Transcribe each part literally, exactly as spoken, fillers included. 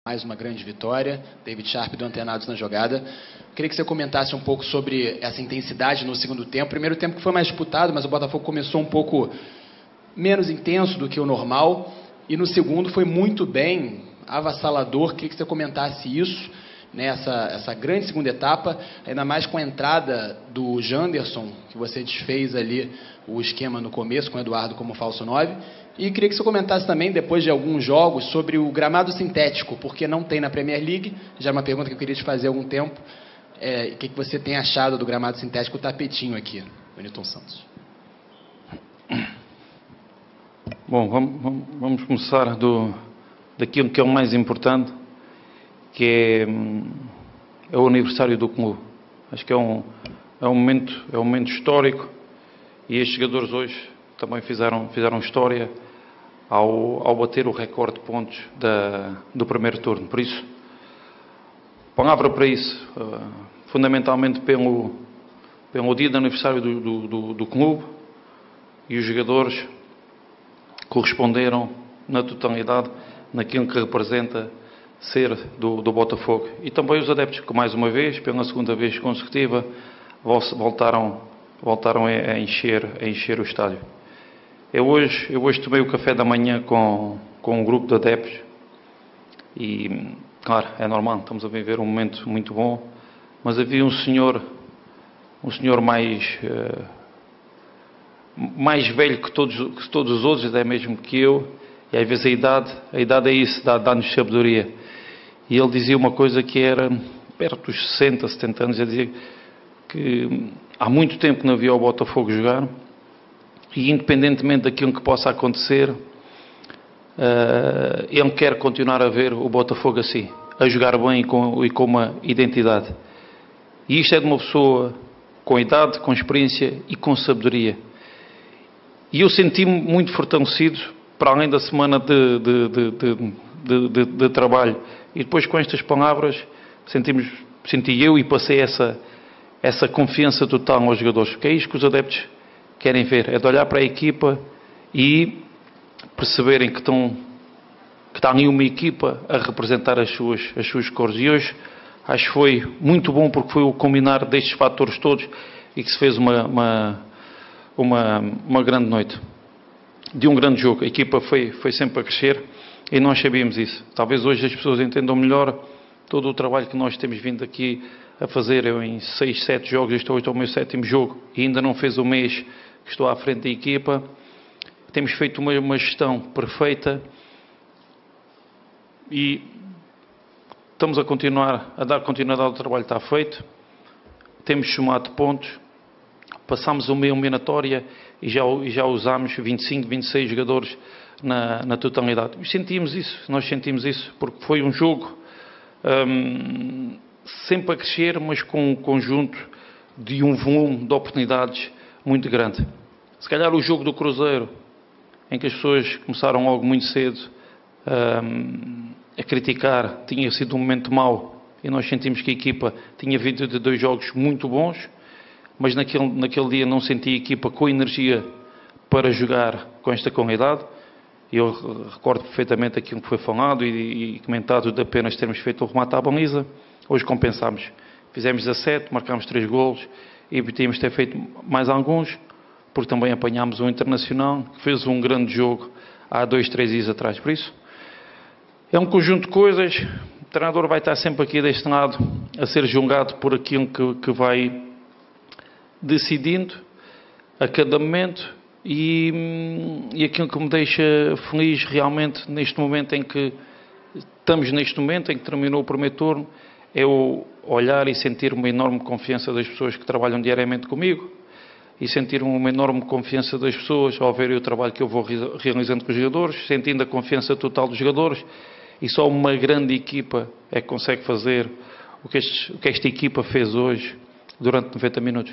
mais uma grande vitória. David Sharp do Antenados na jogada. Queria que você comentasse um pouco sobre essa intensidade no segundo tempo. Primeiro tempo que foi mais disputado, mas o Botafogo começou um pouco menos intenso do que o normal. E no segundo foi muito bem, avassalador. Queria que você comentasse isso, né, essa, essa grande segunda etapa, ainda mais com a entrada do Janderson, que você desfez ali o esquema no começo, com o Eduardo como falso nove. E queria que você comentasse também, depois de alguns jogos, sobre o gramado sintético, porque não tem na Premier League. Já é uma pergunta que eu queria te fazer há algum tempo. É, o que, que você tem achado do gramado sintético, o tapetinho aqui, o Newton Santos? Bom, vamos, vamos, vamos começar do, daquilo que é o mais importante, que é, é o aniversário do clube. Acho que é um, é um momento, é um momento histórico, e estes jogadores hoje também fizeram, fizeram história ao, ao bater o recorde de pontos da, do primeiro turno. Por isso, palavra para isso, uh, fundamentalmente pelo, pelo dia de aniversário do, do, do, do clube, e os jogadores corresponderam na totalidade naquilo que representa ser do, do Botafogo. E também os adeptos que, mais uma vez, pela segunda vez consecutiva, voltaram, voltaram a encher, a encher o estádio. Eu hoje, eu hoje tomei o café da manhã com, com um grupo de adeptos e, claro, é normal, estamos a viver um momento muito bom, mas havia um senhor, um senhor mais, uh, mais velho que todos, que todos os outros, até mesmo que eu, e às vezes a idade, a idade é isso, dá, dá-nos sabedoria. E ele dizia uma coisa que era, perto dos sessenta, setenta anos, ele dizia que há muito tempo que não havia o Botafogo jogar, e independentemente daquilo que possa acontecer, uh, ele quer continuar a ver o Botafogo assim, a jogar bem e com, e com uma identidade. E isto é de uma pessoa com idade, com experiência e com sabedoria. E eu senti-me muito fortalecido, para além da semana de, de, de, de, de, de, de trabalho. E depois, com estas palavras, sentimos, senti eu e passei essa, essa confiança total aos jogadores. Porque é isto que os adeptos querem ver, é de olhar para a equipa e perceberem que estão, que está ali uma equipa a representar as suas, as suas cores. E hoje acho que foi muito bom, porque foi o combinar destes fatores todos e que se fez uma, uma, uma, uma grande noite, de um grande jogo. A equipa foi, foi sempre a crescer e nós sabíamos isso. Talvez hoje as pessoas entendam melhor todo o trabalho que nós temos vindo aqui a fazer. Eu em seis, sete jogos, estou hoje ao meu sétimo jogo e ainda não fez o mês que estou à frente da equipa. Temos feito uma, uma gestão perfeita e estamos a continuar, a dar continuidade ao trabalho que está feito. Temos somado pontos, passámos uma eliminatória e já, e já usámos vinte e cinco, vinte e seis jogadores na, na totalidade. E sentimos isso, nós sentimos isso, porque foi um jogo hum, sempre a crescer, mas com um conjunto de um volume de oportunidades muito grande. Se calhar o jogo do Cruzeiro, em que as pessoas começaram logo muito cedo hum, a criticar, tinha sido um momento mau, e nós sentimos que a equipa tinha vindo de dois jogos muito bons, mas naquele, naquele dia não senti a equipa com energia para jogar com esta qualidade. Eu recordo perfeitamente aquilo que foi falado e, e comentado de apenas termos feito o remate à baliza. Hoje compensámos. Fizemos dezassete, marcámos três golos e tínhamos ter feito mais alguns, porque também apanhámos um Internacional que fez um grande jogo há dois, três dias atrás. Por isso, é um conjunto de coisas. O treinador vai estar sempre aqui deste lado a ser julgado por aquilo que, que vai decidindo a cada momento, e, e aquilo que me deixa feliz realmente neste momento em que estamos, neste momento em que terminou o primeiro turno, é o olhar e sentir uma enorme confiança das pessoas que trabalham diariamente comigo e sentir uma enorme confiança das pessoas ao verem o trabalho que eu vou realizando com os jogadores, sentindo a confiança total dos jogadores, e só uma grande equipa é que consegue fazer o que, estes, o que esta equipa fez hoje durante noventa minutos.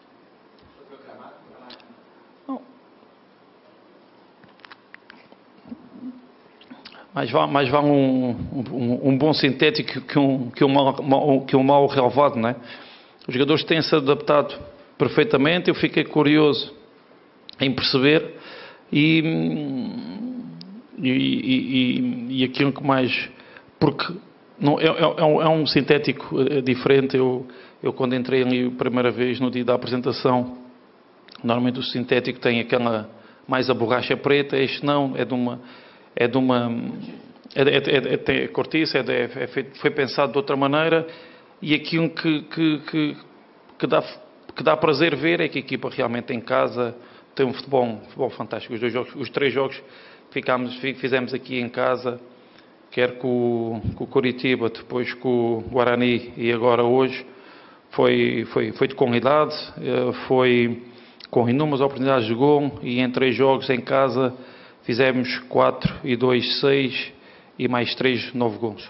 Mais vale, mais vale um, um, um bom sintético que um, que um, mal, que um mal relevado, não é? Os jogadores têm-se adaptado perfeitamente. Eu fiquei curioso em perceber e, e, e, e aquilo que mais porque não, é, é, um, é um sintético diferente. Eu, eu quando entrei ali a primeira vez, no dia da apresentação, normalmente o sintético tem aquela, mais a borracha preta, este não, é de uma... É de uma é, é, é, é cortiça, é, é, é feito, foi pensado de outra maneira, e aquilo que, que, que, que, dá, que dá prazer ver é que a equipa realmente em casa tem um futebol, um futebol fantástico. Os, dois jogos, os três jogos que ficámos, fizemos aqui em casa, quer com, com o Coritiba, depois com o Guarani e agora hoje, foi, foi, foi de qualidade, foi com inúmeras oportunidades de gol, e em três jogos em casa fizemos quatro e dois, seis, e mais três, nove gols.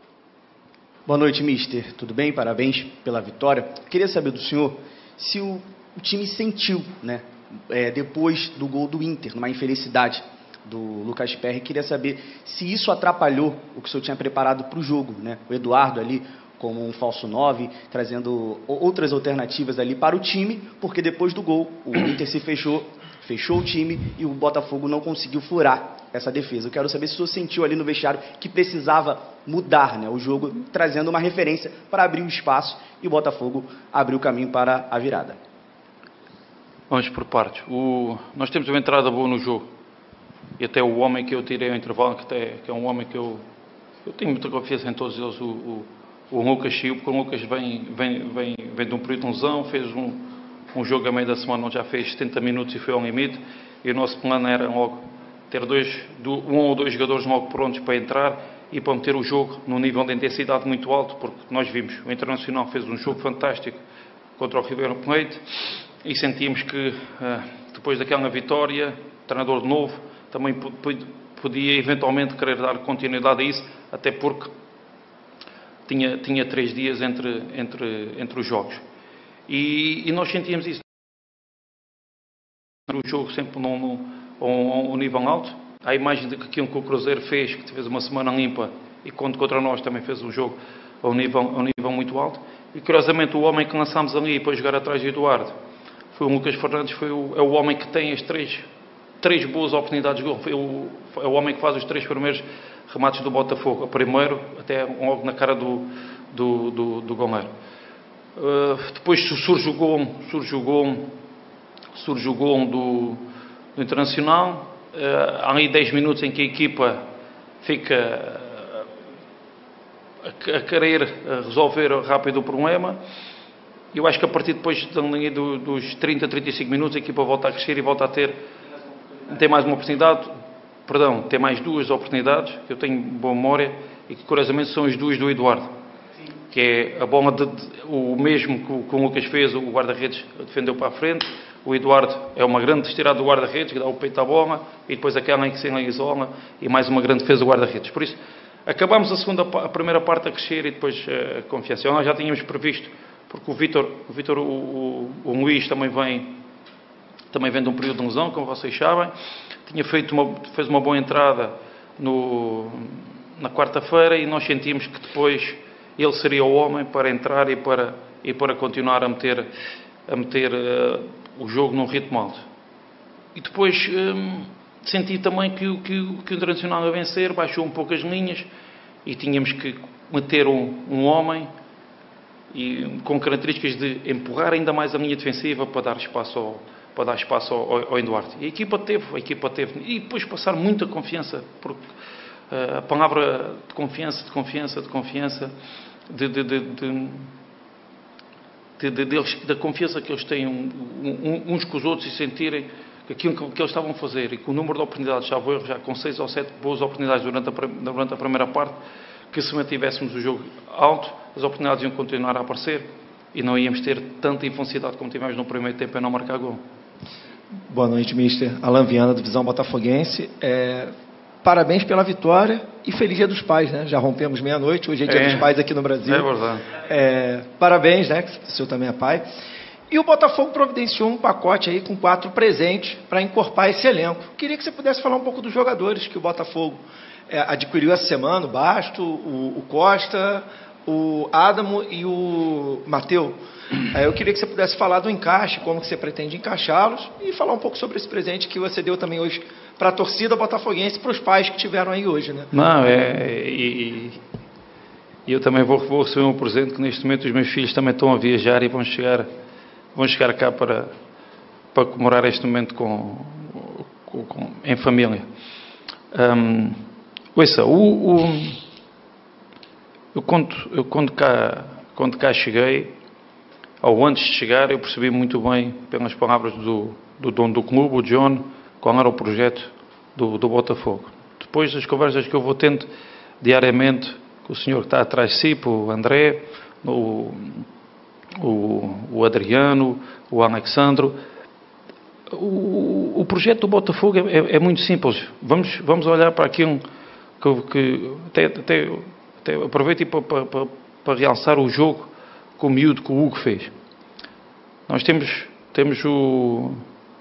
Boa noite, mister. Tudo bem? Parabéns pela vitória. Queria saber do senhor se o, o time sentiu, né, é, depois do gol do Inter, numa infelicidade do Lucas Perry. Queria saber se isso atrapalhou o que o senhor tinha preparado para o jogo, né? O Eduardo ali como um falso nove, trazendo outras alternativas ali para o time, porque depois do gol o Inter se fechou, fechou o time e o Botafogo não conseguiu furar essa defesa. Eu quero saber se o senhor sentiu ali no vestiário que precisava mudar, né, o jogo, trazendo uma referência para abrir o espaço, e o Botafogo abriu o caminho para a virada. Vamos por partes. O, nós temos uma entrada boa no jogo, e até o homem que eu tirei ao intervalo, que, até, que é um homem que eu, eu tenho muita confiança em todos eles, o, o, o Lucas Chiu, porque o Lucas vem, vem, vem, vem de um período de lesão, fez um, um jogo a meio da semana onde já fez setenta minutos e foi ao limite, e o nosso plano era logo ter dois, um ou dois jogadores logo prontos para entrar e para meter o jogo num nível de intensidade muito alto, porque nós vimos, o Internacional fez um jogo fantástico contra o Ribeirão Plate, e sentimos que depois daquela vitória, o treinador de novo também podia eventualmente querer dar continuidade a isso, até porque tinha, tinha três dias entre, entre, entre os jogos. E, e nós sentíamos isso. O jogo sempre num, num, um, um nível alto. A imagem de que aquilo que o Cruzeiro fez, que fez uma semana limpa, e quando contra nós também fez um jogo a um nível, a um nível muito alto. E curiosamente o homem que lançámos ali para jogar atrás de Eduardo foi o Lucas Fernandes, foi o, é o homem que tem as três, três boas oportunidades de gol. Foi o, é o homem que faz os três primeiros remates do Botafogo. O primeiro, até logo na cara do, do, do, do goleiro. Uh, depois surge o gol, surge o gol, surge o gol do, do Internacional. Uh, há ali dez minutos em que a equipa fica a, a querer resolver rápido o problema. Eu acho que a partir depois do, dos trinta, trinta e cinco minutos a equipa volta a crescer e volta a ter tem mais uma oportunidade, perdão, tem mais duas oportunidades, que eu tenho boa memória, e que curiosamente são as duas do Eduardo. Sim. Que é a bola, de, de, o mesmo que o, que o Lucas fez, o guarda-redes defendeu para a frente, o Eduardo é uma grande estirada do guarda-redes, que dá o peito à bola, e depois aquela em que se isola, e mais uma grande defesa do guarda-redes. Por isso, acabamos a, segunda, a primeira parte a crescer e depois a confiança. Nós já tínhamos previsto, porque o Vítor, o, Vítor, o, o, o Luís também vem... também vem de um período de lesão, como vocês sabem. Tinha feito uma, fez uma boa entrada no, na quarta-feira, e nós sentimos que depois ele seria o homem para entrar e para, e para continuar a meter, a meter uh, o jogo num ritmo alto. E depois um, senti também que, que, que o Internacional a vencer baixou um pouco as linhas, e tínhamos que meter um, um homem e, com características de empurrar ainda mais a linha defensiva para dar espaço ao para dar espaço ao, ao Eduardo. E a equipa teve, a equipa teve. E depois passar muita confiança, porque uh, a palavra de confiança, de confiança, de confiança, de, de, de, de, de, de, deles, da confiança que eles têm um, um, uns com os outros, e sentirem que aquilo que, que eles estavam a fazer, e com o número de oportunidades, já vou já com seis ou sete boas oportunidades durante a, durante a primeira parte, que se mantivéssemos o jogo alto, as oportunidades iam continuar a aparecer, e não íamos ter tanta intensidade como tivemos no primeiro tempo em não marcar gol. Boa noite, mister Alan Viana, divisão botafoguense. É, parabéns pela vitória e feliz Dia dos Pais, né? Já rompemos meia-noite, hoje é Dia é, dos Pais aqui no Brasil. É verdade. É, parabéns, né? Que o senhor também é pai. E o Botafogo providenciou um pacote aí com quatro presentes para encorpar esse elenco. Queria que você pudesse falar um pouco dos jogadores que o Botafogo é, adquiriu essa semana, o Basto, o, o Costa, o Adamo e o Mateu. Eu queria que você pudesse falar do encaixe, como que você pretende encaixá-los, e falar um pouco sobre esse presente que você deu também hoje para a torcida botafoguense e para os pais que tiveram aí hoje, né? Não, é, e, E eu também vou, vou receber um presente, que neste momento os meus filhos também estão a viajar e vão chegar, vão chegar cá para, para comemorar este momento com, com, com, em família. Um, ouça, o, o, eu, quando, eu quando, cá, quando cá cheguei, ou antes de chegar, eu percebi muito bem, pelas palavras do, do dono do clube, o John, qual era o projeto do, do Botafogo. Depois das conversas que eu vou tendo diariamente com o senhor que está atrás de si, o André, o, o, o Adriano, o Alexandro, o, o projeto do Botafogo é, é, é muito simples. Vamos, vamos olhar para aquilo que, que até, até, até aproveito para, para, para realçar o jogo com o miúdo que o Hugo fez. Nós temos, temos o...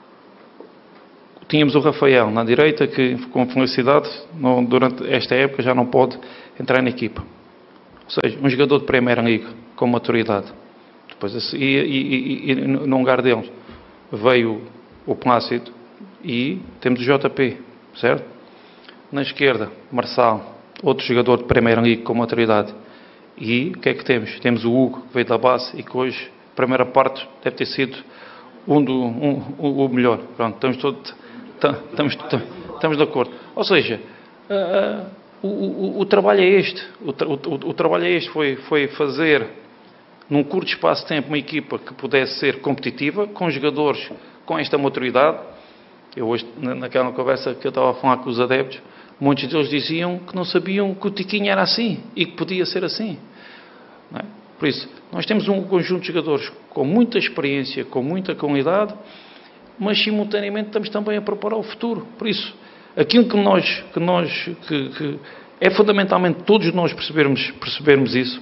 Tínhamos o Rafael na direita, que com felicidade, não, durante esta época, já não pode entrar na equipa. Ou seja, um jogador de Primeira Liga, com maturidade. Depois, e, e, e, e no lugar deles veio o Plácido e temos o J P, certo? Na esquerda, Marçal, outro jogador de Primeira Liga com maturidade. E o que é que temos? Temos o Hugo, que veio da base e que hoje, a primeira parte, deve ter sido um do, um, um, o melhor. Pronto, estamos todos... Estamos, estamos de acordo. Ou seja, uh, uh, o, o, o trabalho é este. O, o, o trabalho é este. Foi, foi fazer, num curto espaço de tempo, uma equipa que pudesse ser competitiva, com jogadores com esta maturidade. Eu hoje, naquela conversa que eu estava a falar com os adeptos, muitos deles diziam que não sabiam que o Tiquinho era assim e que podia ser assim. Não é? Por isso, nós temos um conjunto de jogadores com muita experiência, com muita qualidade, mas simultaneamente estamos também a preparar o futuro. Por isso, aquilo que nós, que nós que, que é fundamentalmente todos nós percebermos, percebermos isso,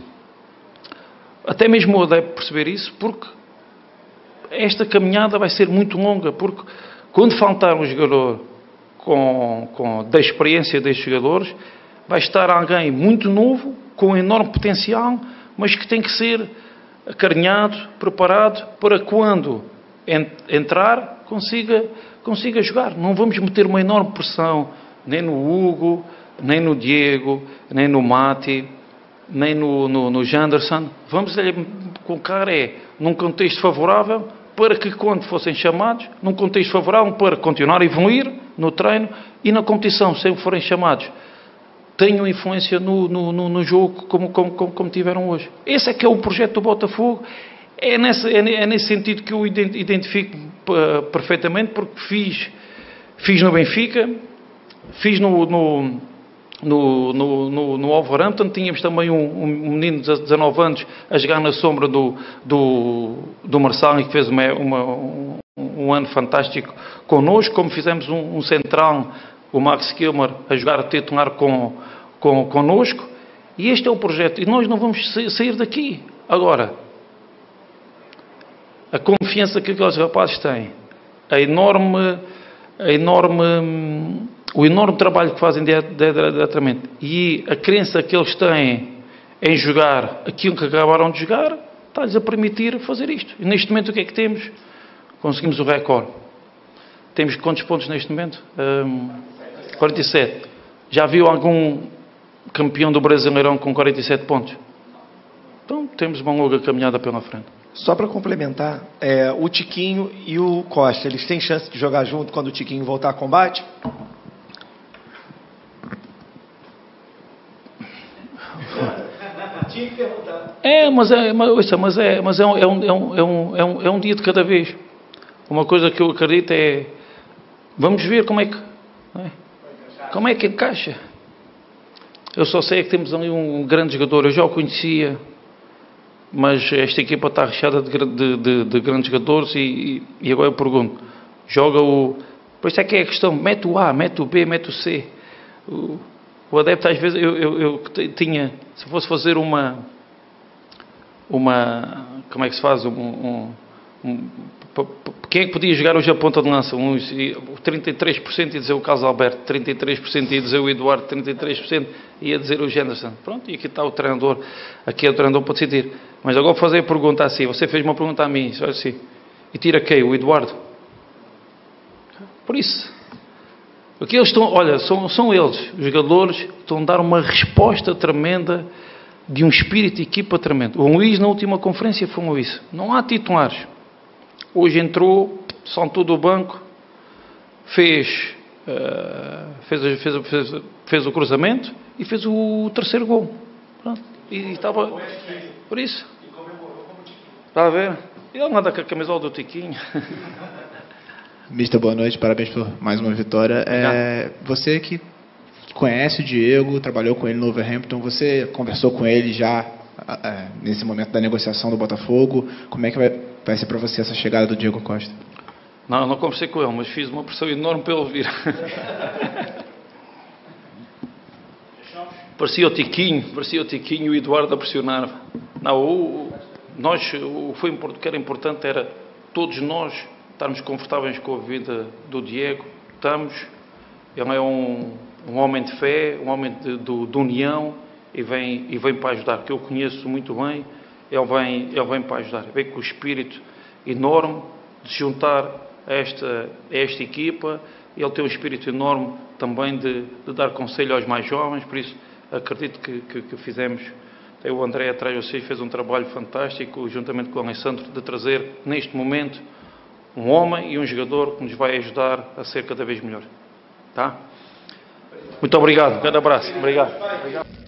até mesmo o adepto perceber isso, porque esta caminhada vai ser muito longa, porque quando faltar um jogador com, com, da experiência destes jogadores, vai estar alguém muito novo, com enorme potencial, mas que tem que ser acarinhado, preparado, para quando entrar, consiga, consiga jogar. Não vamos meter uma enorme pressão nem no Hugo, nem no Diego, nem no Mati, nem no, no, no Janderson. Vamos colocar é, num contexto favorável para que, quando fossem chamados, num contexto favorável para continuar a evoluir no treino e na competição, se forem chamados, tenham influência no, no, no, no jogo como, como, como, como tiveram hoje. Esse é que é o projeto do Botafogo. É nesse, é nesse sentido que eu identifico uh, perfeitamente, porque fiz, fiz no Benfica, fiz no, no, no, no, no, no Wolverhampton, tínhamos também um, um menino de dezanove anos a jogar na sombra do, do, do Marçal, que fez uma, uma, um, um ano fantástico connosco, como fizemos um, um central, o Max Kilmer, a jogar a titular com, com, connosco, e este é o projeto, e nós não vamos sair daqui. Agora, a confiança que aqueles rapazes têm, a enorme, a enorme, o enorme trabalho que fazem diretamente e a crença que eles têm em jogar aquilo que acabaram de jogar, está-lhes a permitir fazer isto. E neste momento o que é que temos? Conseguimos o recorde. Temos quantos pontos neste momento? Um, quarenta e sete. Já viu algum campeão do Brasileirão com quarenta e sete pontos? Então temos uma longa caminhada pela frente. Só para complementar, é, o Tiquinho e o Costa, eles têm chance de jogar junto quando o Tiquinho voltar a combate? Tinha que perguntar. É, mas é, mas, mas é, mas é um, é um, é um, é um, é um dia de cada vez. Uma coisa que eu acredito é, vamos ver como é que, é? como é que encaixa. Eu só sei que temos ali um grande jogador, eu já o conhecia, mas esta equipa está recheada de, de, de, de grandes jogadores e, e agora eu pergunto, joga o... Por isso é que é a questão, mete o A, mete o B, mete o C. O, o adepto às vezes, eu, eu, eu tinha, se fosse fazer uma, uma, como é que se faz, um, um, um, quem é que podia jogar hoje a ponta de lança? Um, trinta e três por cento ia dizer o Carlos Alberto, trinta e três por cento ia dizer o Eduardo, trinta e três por cento ia dizer o Janderson. Pronto, e aqui está o treinador, aqui é o treinador para decidir. Mas agora vou fazer a pergunta assim, você fez uma pergunta a mim, olha assim, e tira quem? O Eduardo? Por isso, porque eles estão, olha, são, são eles, os jogadores, estão a dar uma resposta tremenda de um espírito de equipa tremendo. O Luís, na última conferência, falou isso. Não há titulares. Hoje entrou, saltou do banco, fez, uh, fez, fez, fez, fez o cruzamento e fez o terceiro gol. Pronto. E estava... Por isso. Está a ver? Ele anda com a camisola do Tiquinho. Mister, boa noite. Parabéns por mais uma vitória. É, você que conhece o Diego, trabalhou com ele no Wolverhampton, você conversou com ele já é, nesse momento da negociação do Botafogo. Como é que vai, vai ser para você essa chegada do Diego Costa? Não, não conversei com ele, mas fiz uma pressão enorme para ele vir. Parecia o Tiquinho, parecia o Tiquinho e o Eduardo a pressionar. Não, o, nós, o foi, que era importante era todos nós estarmos confortáveis com a vida do Diego. Estamos. Ele é um, um homem de fé, um homem de, de, de união e vem, e vem para ajudar, que eu conheço muito bem. Ele vem, ele vem para ajudar. Vem com o espírito enorme de se juntar a esta, a esta equipa. Ele tem um espírito enorme também de, de dar conselho aos mais jovens, por isso acredito que, que, que fizemos. O André atrás de vocês fez um trabalho fantástico, juntamente com o Alessandro, de trazer neste momento um homem e um jogador que nos vai ajudar a ser cada vez melhor. Tá? Muito obrigado. Um grande abraço. Obrigado. Obrigado.